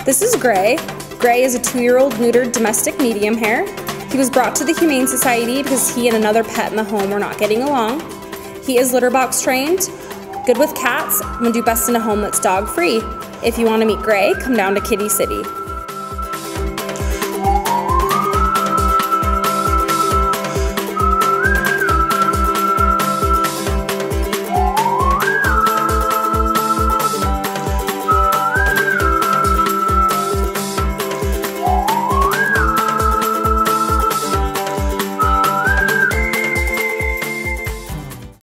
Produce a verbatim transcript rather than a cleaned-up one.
This is Gray. Gray is a two-year-old neutered domestic medium hair. He was brought to the Humane Society because he and another pet in the home were not getting along. He is litter box trained, good with cats, and would do best in a home that's dog-free. If you want to meet Gray, come down to Kitty City.